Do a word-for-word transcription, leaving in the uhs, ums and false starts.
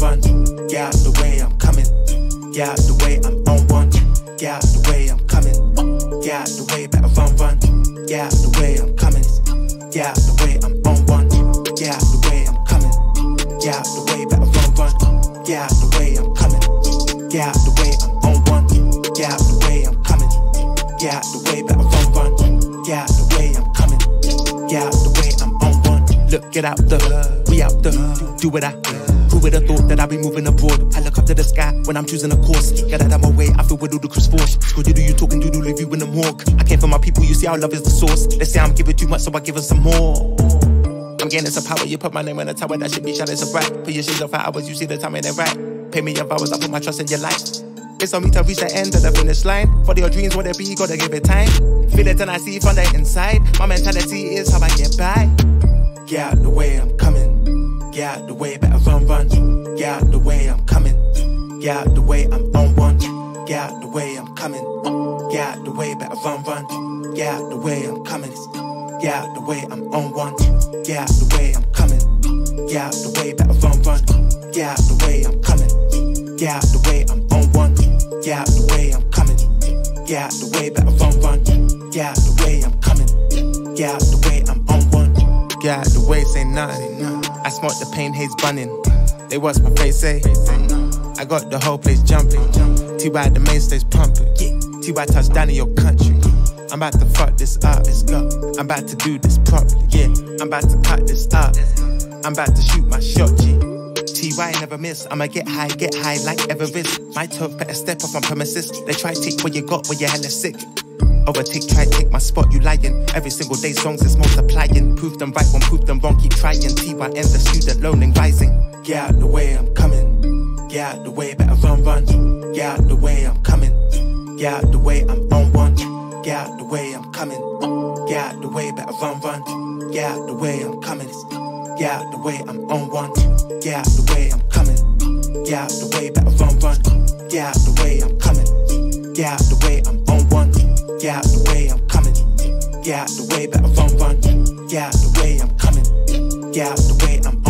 run. Get out the way, I'm coming. Get out the way, I'm on one. Get out the way, I'm coming. Get out the way, better run, run. Get out the way, I'm coming. Get out the way, I'm on one. Get out the way, I'm coming. Get out the way, better run, run. Get out the way, I'm coming. Get out the way, I'm on one. Get out the way, I'm coming. Get out the way, better run, run. Get out the way, I'm coming. Get out the way, I'm on one. Look, get out the, we out the, do what I do. Who would have thought that I'd be moving abroad? I look up to the sky when I'm choosing a course. Get out of my way, I feel with ludicrous force. School you do you talking doodle if you in the morgue. I came for my people, you see how love is the source. They say I'm giving too much, so I give them some more. I'm getting some power, you put my name on a tower that should be shining so bright. Put your shades on for hours, you see the time and it right. Pay me your vows, I put my trust in your life. It's on me to reach the end of the finish line. For your dreams, what it be, you gotta give it time. Feel it and I see from the inside. My mentality is how I get by. Get out the way, I'm coming. Get out the way, better run, run. Get out the way, I'm coming. Get out the way, I'm on one. Get out the way, I'm coming. Get out the way, better run, run. Get out the way, I'm coming. Get out the way, I'm on one. Get out the way, I'm coming. Get out the way, better run, run. Get out the way, I'm coming. Get out the way, I'm on one. Get out the way, I'm coming. Get out the way, better run, run. Get out the way, I'm coming. Get out the way, I'm on one. Get out the way, say nothing. I smoke the pain haze bunning. They watch my face, say I got the whole place jumping. T Y the mainstays pumping. T Y touch down in your country. I'm about to fuck this up. I'm about to do this properly. Yeah, I'm about to cut this up. I'm about to shoot my shot, G. T Y never miss. I'ma get high, get high like Everest. My turf better step off on premises. They try to take what you got when you're hella sick. Overtake, try take my spot, you lying. Every single day songs is multiplying. Prove them right, won't prove them wrong, keep trying. T Y and the student loaning rising. Get out the way, I'm coming. Get out the way, better run, run. Get out the way, I'm coming. Get out the way, I'm on one. Get out the way, I'm coming. Get out the way, better run, run. Get out the way, I'm coming. Get out the way, I'm on one. Get out the way, I'm coming. Get out the way, better run, run. Get out the way, I'm coming. Get out the way, I'm on one. Get out the way, I'm coming. Get out the way, better run, run. Get out the way, I'm coming. Get out the way, I'm